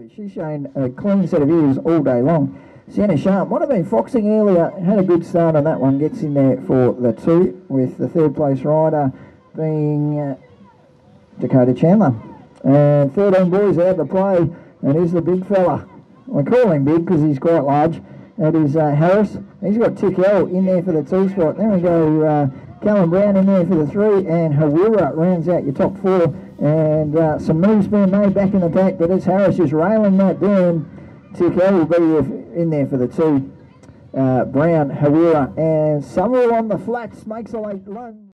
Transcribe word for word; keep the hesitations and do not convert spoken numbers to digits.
She's shown a clean set of ears all day long. Sienna Sharp might have been foxing earlier, had a good start on that one, gets in there for the two, with the third place rider being uh, Dakota Chandler. And thirteen boys out to play, and here's the big fella. I call him big because he's quite large. That is uh, Harris. He's got Tick L in there for the two spot. Then we go uh, Callum Brown in there for the three, and Hawira rounds out your top four. And uh, some moves being made back in the pack, but as Harris is railing that down, Tick L will be in there for the two. Uh, Brown, Hawira, and Summerall on the flats makes a late run.